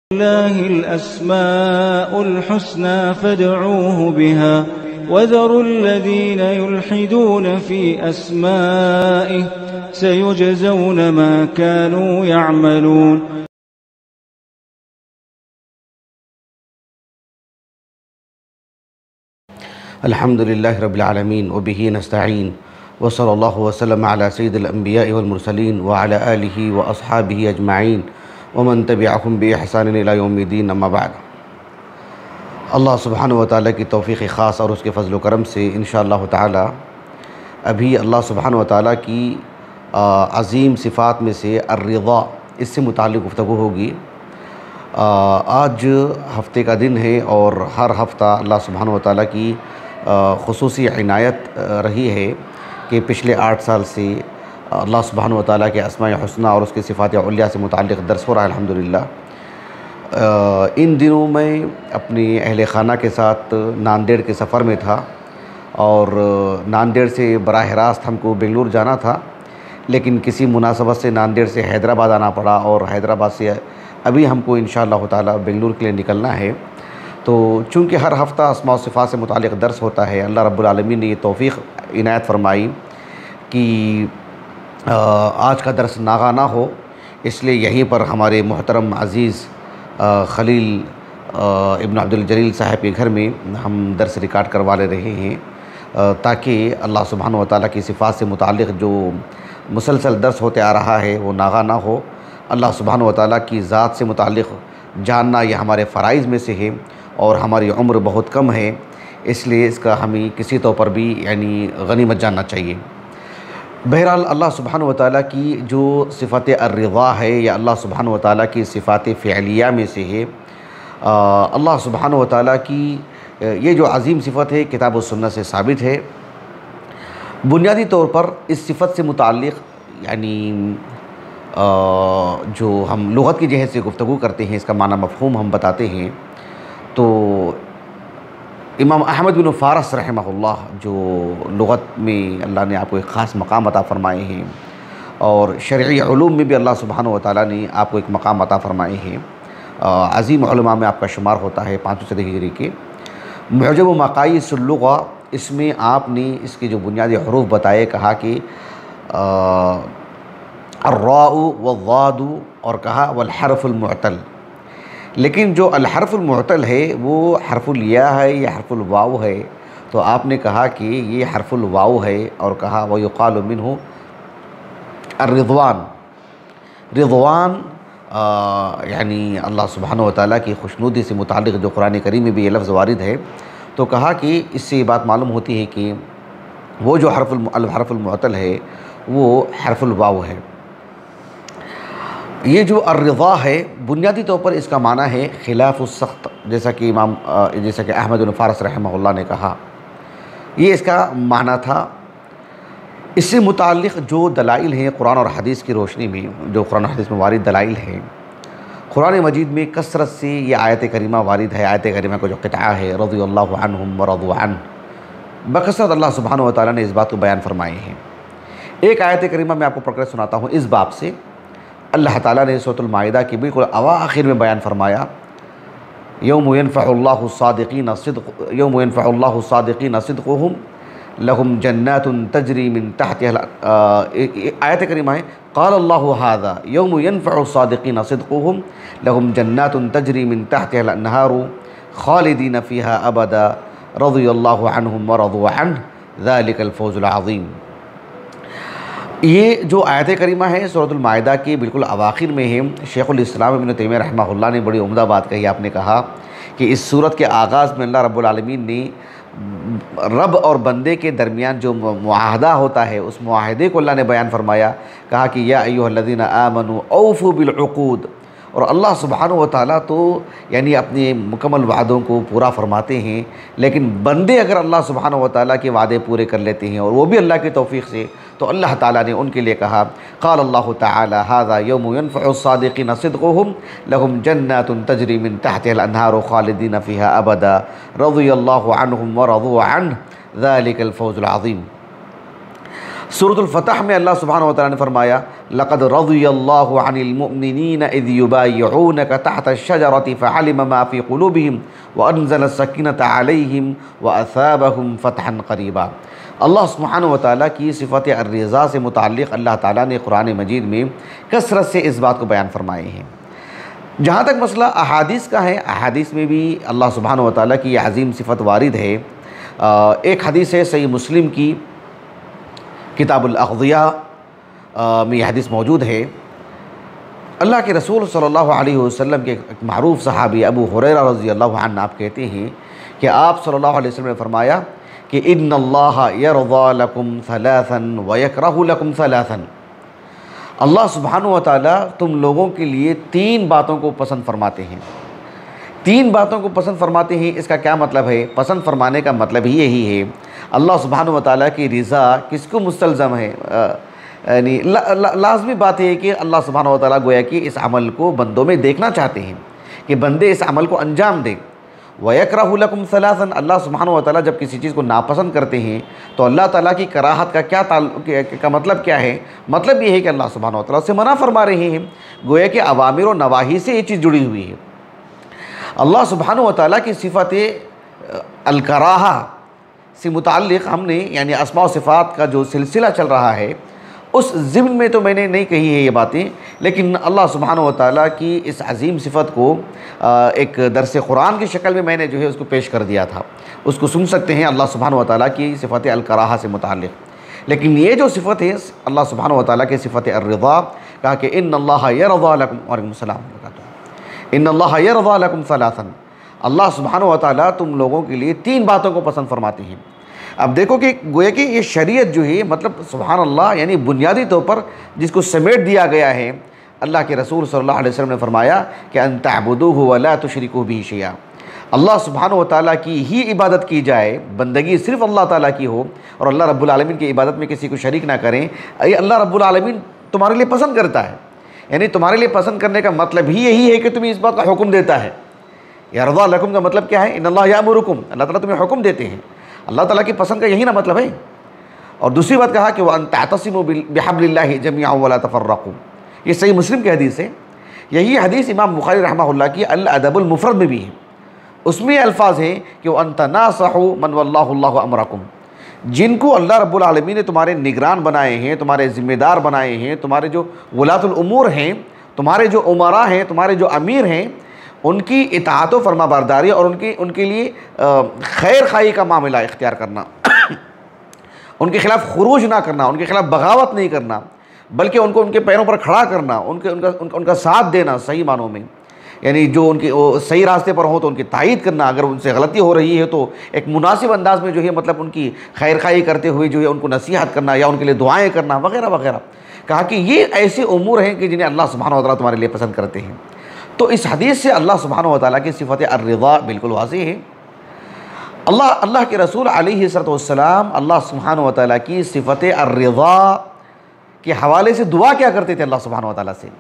لله الأسماء الحسنى فادعوه بها وذروا الذين يلحدون في أسمائه سيجزون ما كانوا يعملون. الحمد لله رب العالمين وبه نستعين وصلى الله وسلم على سيد الأنبياء والمرسلين وعلى آله وأصحابه أجمعين ومن تبعهم بإحسان إلى يوم الدين اما بعد۔ اللہ سبحانہ و تعالیٰ کی توفیق خاص اور اس کے فضل و کرم سے انشاءاللہ تعالیٰ ابھی اللہ سبحانہ و تعالیٰ کی عظیم صفات میں سے الرضا، اس سے متعلق گفتگو ہوگی۔ آج ہفتے کا دن ہے اور ہر ہفتہ اللہ سبحانہ و تعالیٰ کی خصوصی عنایت رہی ہے کہ پچھلے 8 سال سے اللہ سبحانہ و تعالیٰ کے اسماء حسنہ اور اس کی صفات علیہ سے متعلق درس ہو رہا ہے الحمدللہ۔ ان دنوں میں اپنی اہل خانہ کے ساتھ ناندیڑ کے سفر میں تھا اور ناندیڑ سے براہ راست ہم کو بنگلور جانا تھا، لیکن کسی مناسبت سے ناندیڑ سے حیدرآباد آنا پڑا اور حیدرآباد سے ابھی ہم کو انشاءاللہ تعالیٰ بنگلور کے لیے نکلنا ہے۔ تو چونکہ ہر ہفتہ اسماء و صفات سے متعلق درس ہوتا ہے، اللہ رب العالمین نے یہ توفیق عنایت فرمائی کہ آج کا درس ناغہ نہ ہو، اس لیے یہیں پر ہمارے محترم عزیز خلیل ابن عبد الجلیل صاحب کے گھر میں ہم درس ریکارڈ کروا لے رہے ہیں، تاکہ اللہ سبحانہ و تعالیٰ کی صفات سے متعلق جو مسلسل درس ہوتے آ رہا ہے وہ ناغہ نہ ہو۔ اللہ سبحانہ و تعالیٰ کی ذات سے متعلق جاننا یہ ہمارے فرائض میں سے ہے اور ہماری عمر بہت کم ہے، اس لیے اس کا ہمیں کسی طور پر بھی غنیمت جاننا چاہیے۔ بہرحال اللہ سبحانہ و تعالیٰ کی جو صفت الرضا ہے یا اللہ سبحانہ و تعالیٰ کی صفات فعلیہ میں سے ہے، اللہ سبحانہ و تعالیٰ کی یہ جو عظیم صفت ہے کتاب و سنت سے ثابت ہے۔ بنیادی طور پر اس صفت سے متعلق جو ہم لغت کی جہت سے گفتگو کرتے ہیں، اس کا معنی مفہوم ہم بتاتے ہیں، تو امام احمد بن فارس رحمہ اللہ جو لغت میں اللہ نے آپ کو ایک خاص مقام عطا فرمائے ہیں اور شرعی علوم میں بھی اللہ سبحانہ و تعالیٰ نے آپ کو ایک مقام عطا فرمائے ہیں، عظیم علماء میں آپ کا شمار ہوتا ہے 500 صدی ہجری کے۔ معجم و مقاییس اللغہ، اس میں آپ نے اس کے جو بنیادی حروف بتائے، کہا کہ الراء والضاد اور کہا والحرف المعتل، لیکن جو الحرف المعتل ہے وہ حرف الیا ہے یا حرف الواو ہے، تو آپ نے کہا کہ یہ حرف الواو ہے اور کہا وَيُقَالُ مِنْهُ الرضوان۔ رضوان اللہ سبحانہ و تعالیٰ کی خوشنودی سے متعلق جو قرآن کریم میں بھی یہ لفظ وارد ہے، تو کہا کہ اس سے یہ بات معلوم ہوتی ہے کہ وہ جو حرف المعتل ہے وہ حرف الواو ہے۔ یہ جو الرضا ہے بنیادی طور پر اس کا معنی ہے خلاف السخط، جیسا کہ احمد بن فارس رحمہ اللہ نے کہا، یہ اس کا معنی تھا۔ اس سے متعلق جو دلائل ہیں قرآن اور حدیث کی روشنی میں، جو قرآن اور حدیث میں وارد دلائل ہیں، قرآن مجید میں کثرت سے یہ آیت کریمہ وارد ہے۔ آیت کریمہ کو جو قطعہ ہے رضی اللہ عنہم ورضوا عنہ، بکثرت اللہ سبحانہ و تعالیٰ نے اس بات کو بیان فرمائے ہیں۔ ایک آیت کریمہ میں آپ کو پڑھ کر سناتا ہوں اس باب سے۔ اللہ تعالیٰ نے سورۃ المائدہ کی بالکل اواخر میں بیان فرمایا، یوم ینفع اللہ الصادقین صدقہم لہم جنات تجری من تحتہا، آیت کریمہ ہے قال اللہ ھذا یوم ینفع الصادقین صدقہم لہم جنات تجری من تحتہا الانہار خالدین فیہا ابدا رضی اللہ عنہم ورضوا عنہ ذالک الفوز العظیم۔ یہ جو آیت کریمہ ہے سورۃ المائدہ کے بالکل اواخر میں ہے۔ شیخ الاسلام ابن تیمیہ رحمہ اللہ نے بڑی عمدہ بات کہی۔ آپ نے کہا کہ اس سورت کے آغاز میں اللہ رب العالمین نے رب اور بندے کے درمیان جو معاہدہ ہوتا ہے اس معاہدے کو اللہ نے بیان فرمایا، کہا کہ یا ایھا الذین آمنوا اوفوا بالعقود، اور اللہ سبحانہ و تعالیٰ تو اپنے مکمل وعدوں کو پورا فرماتے ہیں، لیکن بندے اگر اللہ سبحانہ و تعالیٰ کے وعدے پورے کر لیتے ہیں اور وہ بھی اللہ کی توفیق سے، تو اللہ تعالیٰ نے ان کے لیے کہا قال اللہ تعالی ھذا یوم ینفع الصادقین صدقہم لہم جنات تجری من تحتہا الانہار خالدین فیہا ابدا رضی اللہ عنہم ورضوا عنہ ذالک الفوز العظیم۔ سورۃ الفتح میں اللہ سبحانہ و تعالیٰ نے فرمایا لقد رضی اللہ عن المؤمنین اذ یبایعونک تحت الشجرۃ فعلم ما فی قلوبہم وانزل السکینۃ علیہم واثابہم فتحا قریبا۔ اللہ سبحانہ و تعالیٰ کی صفت الرضا سے متعلق اللہ تعالیٰ نے قرآن مجید میں کثرت سے اس بات کو بیان فرمائے ہیں۔ جہاں تک مسئلہ احادیث کا ہے، احادیث میں بھی اللہ سبحانہ و تعالیٰ کی یہ عظیم صفت وارد ہے۔ ایک حدیث ہے صحیح مسلم کی کتاب الاغذیہ میں یہ حدیث موجود ہے۔ اللہ کے رسول صلی اللہ علیہ وسلم کے ایک معروف صحابی ابو ہریرہ رضی اللہ عنہ آپ کہتے ہیں کہ آپ صلی اللہ علیہ وسلم نے فرمایا کہ ان اللہ یرضی لکم ثلاثا ویکرہ لکم ثلاثا، اللہ سبحانہ و تعالیٰ تم لوگوں کے لیے 3 باتوں کو پسند فرماتے ہیں۔ 3 باتوں کو پسند فرماتے ہیں، اس کا کیا مطلب ہے؟ پسند فرمانے کا مطلب ہی یہی ہے اللہ سبحانہ و تعالیٰ کی رضا کس کو مستلزم ہے؟ یعنی لازمی بات ہے کہ اللہ سبحانہ و تعالیٰ گویا کہ اس عمل کو بندوں میں دیکھنا چاہتے ہیں کہ بندے اس عمل کو انجام دیں۔ وَيَكْرَهُ لَكُمْ ثَلَاثًا، اللہ سبحانہ و تعالیٰ جب کسی چیز کو ناپسند کرتے ہیں تو اللہ تعالیٰ کی کراہت کا مطلب کیا ہے؟ مطلب یہ ہے کہ اللہ سبحانہ و تعالیٰ سے منع فرما رہے ہیں، گویا کہ اوامر و نواہی سے یہ چیز جڑی ہوئی ہے۔ اللہ سبحانہ و تعالیٰ کی صفت الکراہہ سے متعلق ہم نے یعنی اسماء و صفات کا جو سلسلہ چل رہا ہے اس ضمن میں تو میں نے نہیں کہی ہے یہ باتیں، لیکن اللہ سبحانہ و تعالیٰ کی اس عظیم صفت کو ایک درس قرآن کی شکل میں نے جو ہے اس کو پیش کر دیا تھا، اس کو سن سکتے ہیں اللہ سبحانہ و تعالیٰ کی صفت الکراہہ سے متعلق۔ لیکن یہ جو صفت ہے اللہ سبحانہ و تعالیٰ کی صفت الرضا، کہا کہ ان اللہ یرضی لکم، وعلیکم السلام، ان اللہ یرضی لکم ثلاثا، اللہ سبحانہ و تعالیٰ تم لوگوں کے لیے 3 باتوں کو پسند فرماتے ہیں۔ اب دیکھو کہ گویا کہ یہ شریعت جو ہے مطلب سبحان اللہ یعنی بنیادی طور پر جس کو سمیٹ دیا گیا ہے، اللہ کے رسول صلی اللہ علیہ وسلم نے فرمایا کہ ان تعبدوہ ولا تشرکوا بہ شیئا، اللہ سبحانہ و تعالیٰ کی ہی عبادت کی جائے، بندگی صرف اللہ تعالیٰ کی ہو اور اللہ رب العالمین کی عبادت میں کسی کو شریک نہ کریں، یہ اللہ رب العالمین تمہارے لیے پسند کرتا ہے۔ یعنی تمہارے لیے پسند کرنے کا مطلب ہی یہی ہے کہ تمہیں اس بات کا حکم دیتا ہے۔ یرضی لکم کا مطلب کیا ہے؟ ان اللہ یامرکم، اللہ تعالیٰ تمہیں حکم دیتے ہیں، اللہ تعالیٰ کی پسند کا یہی نا مطلب ہے۔ اور دوسری بات کہا کہ وَأَن تَعْتَصِمُوا بِحَبْلِ اللَّهِ جَمِيعًا وَلَا تَفَرَّقُوا، یہ صحیح مسلم کی حدیث ہے۔ یہی حدیث امام بخاری رحمہ اللہ کی الادب المفرد میں بھی ہے، اس میں الفاظ ہیں کہ وَأَن تَنَاصَحُوا مَنْ وَاللَّهُ اللَّهُ أَمْرَكُمْ، جن کو اللہ رب العالمین نے تمہارے نگران بنائے ہیں، تمہارے ذمہ دار بنائے ہیں، تمہارے جو ولاۃ الامور ہیں، تمہارے جو عمراء ہیں، تمہارے جو امیر ہیں، ان کی اطاعت و فرما برداری اور ان کے لیے خیر خواہی کا معاملہ اختیار کرنا، ان کے خلاف خروج نہ کرنا، ان کے خلاف بغاوت نہیں کرنا، بلکہ ان کو ان کے پیروں پر کھڑا کرنا، ان کا ساتھ دینا صحیح معنوں میں، یعنی جو ان کے صحیح راستے پر ہوں تو ان کی تائید کرنا، اگر ان سے غلطی ہو رہی ہے تو ایک مناسب انداز میں جو ہے مطلب ان کی خیر خواہی کرتے ہوئے جو ہے ان کو نصیحت کرنا یا ان کے لیے دعائیں کرنا وغیرہ وغیرہ۔ کہا کہ یہ ایسے امور ہیں کہ جنہیں اللہ سبحانہ و تعالیٰ تمہارے لیے پسند کرتے ہیں۔ تو اس حدیث سے اللہ سبحانہ و تعالیٰ کی صفت الرضا بالکل واضح ہے۔ اللہ کے رسول علیہ السلام اللہ سبحانہ و تعالیٰ کی صفت الرضا کے حوالے سے دعا کیا کرتے تھے اللہ سبحانہ و تعالیٰ سے۔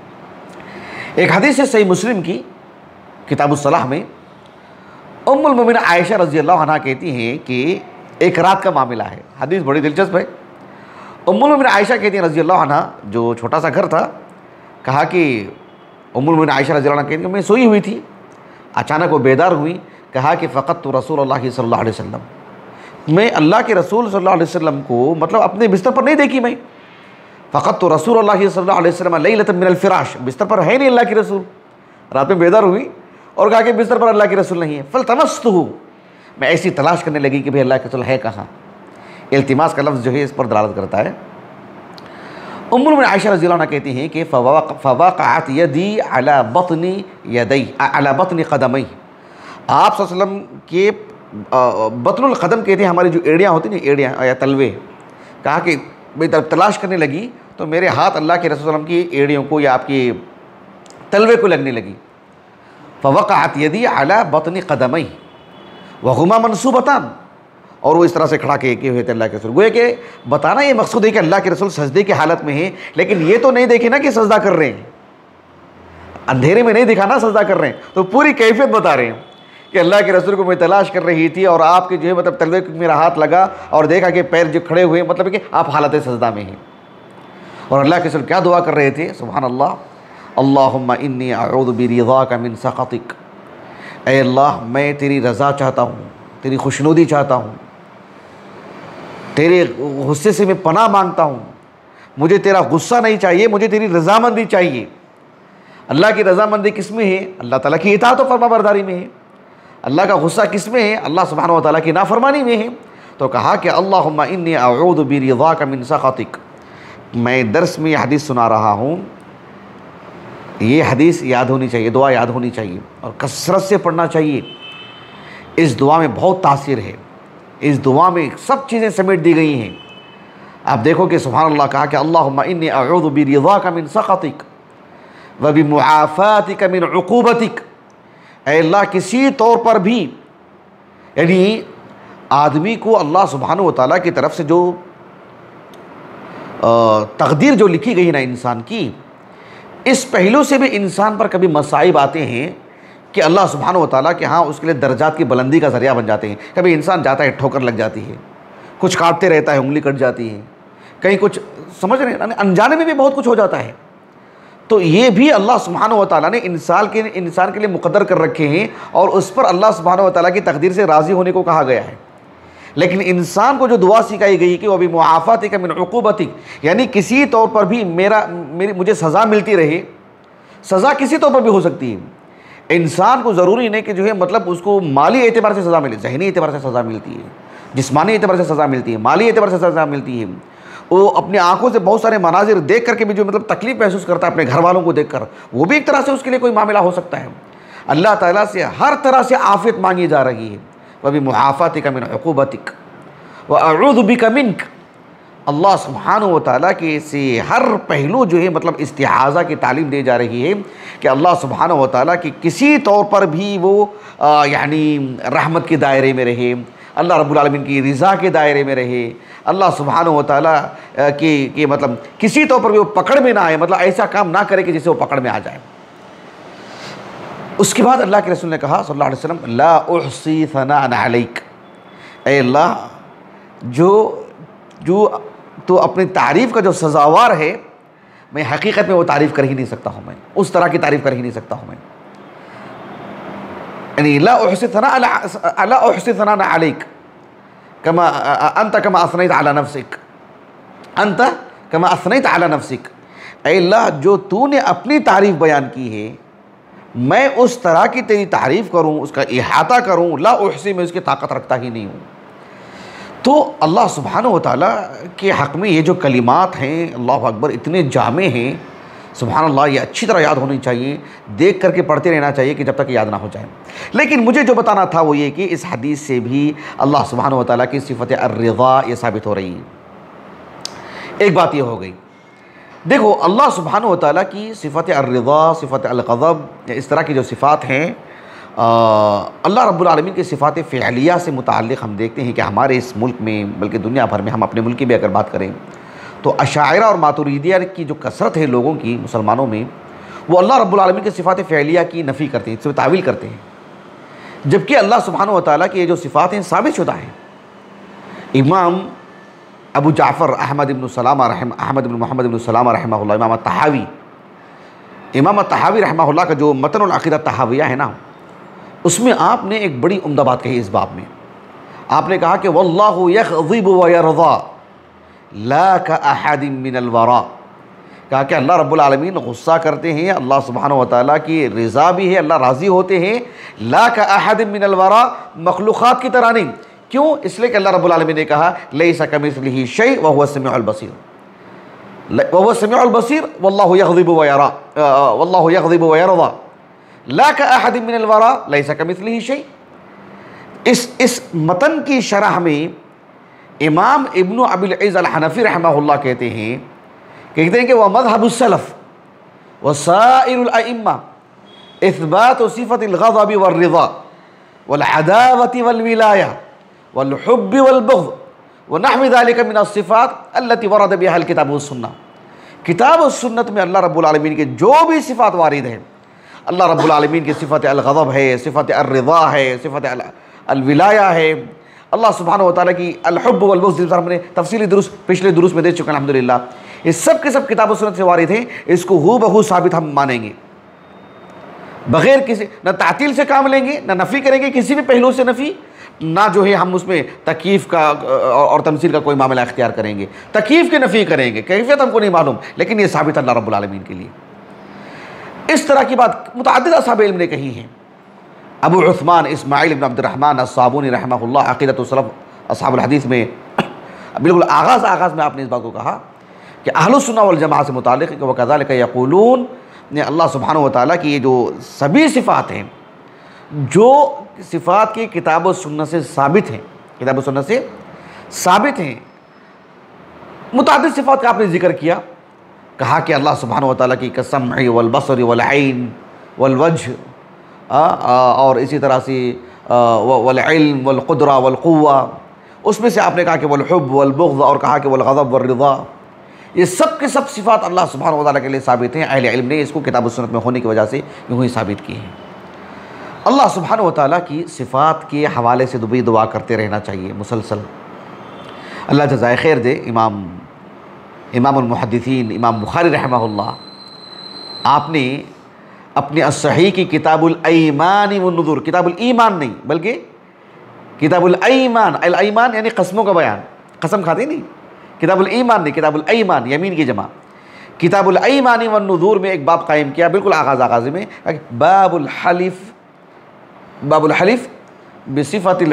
ایک حدیث ہے صحیح مسلم کی کتاب الصلاح میں، ام المومنین عائشہ رضی اللہ عنہ کہتی ہیں کہ ایک رات کا معاملہ ہے، حدیث بڑی دلچسپ ہے۔ ام المومنین عائشہ کہتی ہیں رضی اللہ عنہ، جو چھوٹا سا گھر تھا، کہا کہ ام المومنین عائشہ رضی اللہ عنہ کہتی ہیں کہ میں سوئی ہوئی تھی، اچانک وہ بیدار ہوئی، کہا کہ فقط تو رسول اللہ صلی اللہ علیہ وسلم، میں اللہ کے رسول صلی اللہ علیہ وسلم کو مطلب اپنے بستر پر نہیں دیکھی میں، فقط تو رسول اللہ صلی اللہ علیہ وسلم لیلۃ من الفراش، بستر پر ہے نہیں اللہ کے رسول، رات میں بیدار ہوئی اور کہا کہ بستر پر اللہ کے رسول نہیں ہے، فلتمستہ، میں ایسی تلاش کرنے لگی کہ بھئی اللہ کے رسول ہے کہاں۔ التماس کا لفظ جو ہے اس پر دلالت کرتا ہے۔ ام المومنین عائشہ رضی اللہ عنہ کہتی ہیں کہ فواقعت یدی علی بطن یدی علی بطن قدمی، آپ صلی اللہ علیہ وسلم کے بطن القدم کہتے ہیں ہماری جو ایڑیاں ہوتی ہیں، ایڑیاں یا تلوے، کہا کہ میں تلاش کرنے لگی تو میرے ہاتھ اللہ کے رسول صلی اللہ علیہ وسلم کی ایڑیوں کو یا آپ کے تلوے کو لگنے لگی۔ فوقعت یدی علی بطن قدمی وہما منصوبتان، اور وہ اس طرح سے کھڑا کے ہوئے تھے اللہ کے رسول۔ گویا کہ بتانا یہ مقصود ہے کہ اللہ کے رسول سجدے کی حالت میں ہیں، لیکن یہ تو نہیں دیکھے نا کہ سجدہ کر رہے ہیں، اندھیرے میں نہیں دکھانا سجدہ کر رہے ہیں، تو پوری کیفیت بتا رہے ہیں کہ اللہ کے رسول کو میں تلاش کر رہی تھی اور آپ کے جو ہے مطلب تلوے کو میرا ہاتھ لگا اور دیکھا کہ پیر جو کھڑے ہوئے، مطلب کہ آپ حالت سجدہ میں ہیں۔ اور اللہ کے رسول کیا دعا کر رہے تھے؟ سبحان اللہ، اللہم انی اعوذ برضاک من سخطک، اے اللہ میں تیری رضا چاہتا ہوں، تیری خوشنودی چاہتا ہوں، تیرے غصے سے میں پناہ مانگتا ہوں، مجھے تیرا غصہ نہیں چاہیے، مجھے تیری رضامندی چاہیے۔ اللہ کی رضامندی کس میں ہے؟ اللہ تعالیٰ کی اطاعت و فرما برداری میں ہے۔ اللہ کا غصہ کس میں ہے؟ اللہ سبحانہ و تعالیٰ کی نافرمانی میں ہے۔ تو کہا کہ اللہم انی اعوذ برضاک من سخطک۔ میں درس میں یہ حدیث سنا رہا ہوں، یہ حدیث یاد ہونی چاہیے، دعا یاد ہونی چاہیے اور کثرت سے پڑھنا چاہیے۔ اس دعا میں بہت تاثیر ہے، اس دعا میں سب چیزیں سمیٹ دی گئی ہیں۔ آپ دیکھو کہ سبحان اللہ کہا کہ اللہم انی اعوذ برضاک من سخطک وبمعافاتک من عقوبتک۔ اے اللہ کسی طور پر بھی، یعنی آدمی کو اللہ سبحانہ و تعالیٰ کی طرف سے جو تقدیر جو لکھی گئی نا انسان کی، اس پہلو سے بھی انسان پر کبھی مصائب آتے ہیں کہ اللہ سبحانہ و تعالیٰ کے ہاں اس کے لیے درجات کی بلندی کا ذریعہ بن جاتے ہیں۔ کبھی انسان جاتا ہے ٹھوکر لگ جاتی ہے، کچھ کاٹتے رہتا ہے انگلی کٹ جاتی ہے، کہیں کچھ سمجھ رہے ہیں، انجانے میں بھی بہت کچھ ہو جاتا ہے۔ تو یہ بھی اللہ سبحانہ و تعالیٰ نے انسان کے لیے مقدر کر رکھے ہیں اور اس پر اللہ سبحانہ و تعالیٰ کی تقدیر سے راضی ہونے کو کہا گیا ہے۔ لیکن انسان کو جو دعا سکھائی گئی کہ وبمعافاتک من عقوبتک، یعنی کسی طور پر بھی مجھے سزا ملتی رہے۔ سزا کسی طور پر بھی ہو سکتی ہے، انسان کو ضروری نہیں کہ جو ہے مطلب اس کو مالی اعتبار سے سزا ملے، ذہنی اعتبار سے سزا ملتی ہے، جسمانی اعتبار سے سزا ملتی ہے، مالی اعتبار سے سزا ملتی ہے۔ وہ اپنی آنکھوں سے بہت سارے مناظر دیکھ کر کے بھی جو مطلب تکلیف محسوس کرتا ہے اپنے گھر والوں کو دیکھ کر، وہ بھی ایک طرح سے اس کے لیے کوئی معاملہ ہو سکتا ہے۔ اللہ تعالیٰ سے ہر طرح سے عافیت مانگی جا رہی ہے۔ وبمعافاتک من عقوبتک واعوذ بک منک، اللہ سبحانہ و تعالیٰ کے سے ہر پہلو جو ہے مطلب استعاذہ کی تعلیم دی جا رہی ہے کہ اللہ سبحانہ و تعالیٰ کی کسی طور پر بھی وہ یعنی رحمت کے دائرے میں رہے، اللہ رب العالمین کی رضا کے دائرے میں رہے، اللہ سبحانہ و تعالیٰ کی مطلب کسی طور پر بھی وہ پکڑ میں نہ آئے، مطلب ایسا کام نہ کرے کہ جس سے وہ پکڑ میں آ جائے۔ اس کے بعد اللہ کے رسول نے کہا صلی اللہ علیہ وسلم لا احصی ثناء علیک، اے اللہ جو تو اپنی تعریف کا جو سزاوار ہے، میں حقیقت میں وہ تعریف کر ہی نہیں سکتا ہوں، میں اس طرح کی تعریف کر ہی نہیں سکتا ہوں میں، یعنی لا احصی ثناء علیک کما انت کما اثنیت علی نفسک، انت کما اثنیت علی نفسک، اے اللہ جو تو نے اپنی تعریف بیان کی ہے میں اس طرح کی تیری تعریف کروں، اس کا احاطہ کروں، لا احصی، میں اس کی طاقت رکھتا ہی نہیں ہوں۔ تو اللہ سبحانہ و تعالیٰ کے حق میں یہ جو کلمات ہیں اللہ اکبر اتنے جامع ہیں، سبحان اللہ، یہ اچھی طرح یاد ہونی چاہیے، دیکھ کر کے پڑھتے رہنا چاہیے کہ جب تک یاد نہ ہو جائے۔ لیکن مجھے جو بتانا تھا وہ یہ کہ اس حدیث سے بھی اللہ سبحانہ و تعالیٰ کی صفت الرضا یہ ثابت ہو رہی ہے۔ ایک بات یہ ہو گئی، دیکھو اللہ سبحانہ و تعالیٰ کی صفت الرضا، صفت الغضب، اس طرح کی جو صفات ہیں اللہ رب العالمین کی صفات فعلیہ سے متعلق ہم دیکھتے ہیں کہ ہمارے اس ملک میں بلکہ دنیا بھر میں، ہم اپنے ملک کی بھی اگر بات کریں تو اشاعرہ اور ماتریدیہ کی جو کثرت ہے لوگوں کی، مسلمانوں میں، وہ اللہ رب العالمین کی صفات فعلیہ کی نفی کرتے ہیں، اس میں تعویل کرتے ہیں، جبکہ اللہ سبحانہ و تعالیٰ کی یہ جو صفات ہیں ثابت شدہ ہیں۔ امام ابو جعفر احمد بن محمد بن سلامہ رحمہ اللہ، امام الطحاوی رحمہ اللہ کا جو متن العقیدہ الطحاویہ ہے نا، اس میں آپ نے ایک بڑی عمدہ بات کہی اس باب میں۔ آپ نے کہا کہ واللہ یغضب ویرضا لا کاحد من الورا، کہا کہ اللہ رب العالمین غصہ کرتے ہیں، اللہ سبحانہ و تعالیٰ کی رضا بھی ہے، اللہ راضی ہوتے ہیں، لا کاحد من الورا، مخلوقات کی طرح نہیں۔ کیوں؟ اس لیے کہ اللہ رب العالمین نے کہا لیس کمثلہ شیء وہو السمیع البصیر، وہو السمیع البصیر واللہ یغضب ویرضا لا کاحد من الورا لیس کمثلہ شیء۔ اس متن کی شرح میں امام ابن ابی العز الحنفی رحمہ اللہ کہتے ہیں کہ وَمَذْهَبُ السَّلَفِ وَسَائِرُ الْأَئِمَّةِ إِثْبَاتُ صِفَةِ الْغَضَبِ وَالرِّضَا وَالْعَدَاوَةِ وَالْوِلَایَةِ وَالْحُبِّ وَالْبُغْضِ وَنَحْوِ ذَلِكَ مِنَ الصِّفَاتِ الَّتِي وَرَدَ بِهَا الْكِتَابُ وَالسُّنَّةُ، کتاب و سنت میں اللہ رب العالمین کے جو بھی صفات وارد ہیں، اللہ رب العالمین کی صفت الغضب ہے، صفت الرضا ہے، صفت الولایہ ہے، اللہ سبحانہ وتعالیٰ کی الحب والبغض، جس پر ہم نے تفصیلی درست پچھلے درست میں دے چکے ہیں الحمدللہ، یہ سب کے سب کتاب و سنت سے وارد ہیں، اس کو ہو بہو ثابت ہم مانیں گے، بغیر کسی نہ تعطیل سے کام لیں گے، نہ نفی کریں گے کسی بھی پہلو سے نفی، نہ جو ہے ہم اس میں تکییف کا اور تمثیل کا کوئی معاملہ اختیار کریں گے، تکییف کی نفی کریں گے، کیفیت ہم کو نہیں معلوم، لیکن یہ ثابت اللہ رب العالمین کے لیے۔ اس طرح کی بات متعدد اصحاب علم نے کہی ہیں۔ ابو عثمان اسماعیل بن عبد الرحمن الصابونی رحمہ اللہ عقیدۃ السلف اصحاب الحدیث میں بالکل آغاز میں آپ نے اس بات کو کہا کہ اہل السنہ والجماعہ سے متعلق کہ وَكَذَلِكَ يَقُولُونَ، اللہ سبحانہ وتعالیٰ کی یہ جو سبھی صفات ہیں، جو صفات کی کتاب و سنت سے ثابت ہیں، کتاب و سنت سے ثابت ہیں، متعدد صفات کا آپ نے ذکر کیا، کہا کہ اللہ سبحانہ وتعالیٰ کی کالسمع والبصر والعین والوجہ، اور اسی طرح سے والعلم والقدرہ والقوہ، اس میں سے آپ نے کہا کہ والحب والبغض، اور کہا کہ والغضب والرضا، یہ سب کے سب صفات اللہ سبحانہ وتعالیٰ کے لیے ثابت ہیں۔ اہل علم نے اس کو کتاب و سنت میں ہونے کی وجہ سے یوں ہی ثابت کی ہیں۔ اللہ سبحانہ وتعالیٰ کی صفات کے حوالے سے دعا کرتے رہنا چاہیے مسلسل۔ اللہ جزائے خیر دے امام المحدثین امام بخاری رحمہ اللہ، آپ نے اپنے الصحیح کی کتاب الایمان والنذور، کتاب الایمان نہیں بلکہ کتاب الایمان، الایمان یعنی قسموں کا بیان، قسم کھاتے نہیں، کتاب الایمان نہیں، کتاب الایمان یمین کی جمع، کتاب الایمان والنذور میں ایک باب قائم کیا، بالکل آغاز میں، باب الحلف بصفت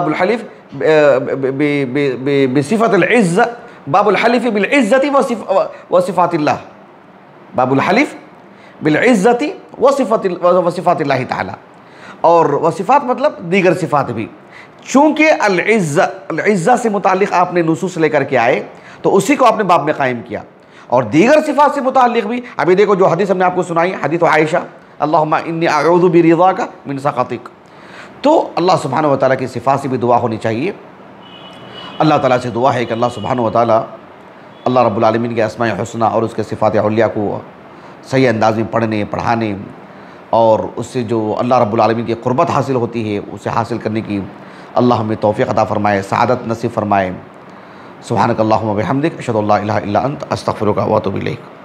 العزہ، باب الحلف بالعزت وصفات اللہ، باب الحلف بالعزت وصفات اللہ تعالی، اور وصفات مطلب دیگر صفات بھی، چونکہ العزہ سے متعلق آپ نے نصوص لے کر کے آئے تو اسی کو آپ نے باب میں قائم کیا، اور دیگر صفات سے متعلق بھی ابھی دیکھو جو حدیث ہم نے آپ کو سنائی، حدیث عائشہ، اللہم انی اعوذ برضاک من سخطک، تو اللہ سبحانہ وتعالیٰ کی صفات سے بھی دعا ہونی چاہیے۔ اللہ تعالیٰ سے دعا ہے کہ اللہ سبحانہ وتعالیٰ اللہ رب العالمین کے اسماء حسنہ اور اس کے صفات علیہ کو صحیح انداز میں پڑھنے پڑھانے، اور اس سے جو اللہ رب العالمین کی قربت حاصل ہوتی ہے اسے حاصل کرنے کی اللہ ہمیں توفیق عطا فرمائے، سعادت نصیب فرمائے۔ سبحانک اللہم و بحمدک، اشہد ان لا الہ الا انت، استغفرک و اتوب الیک۔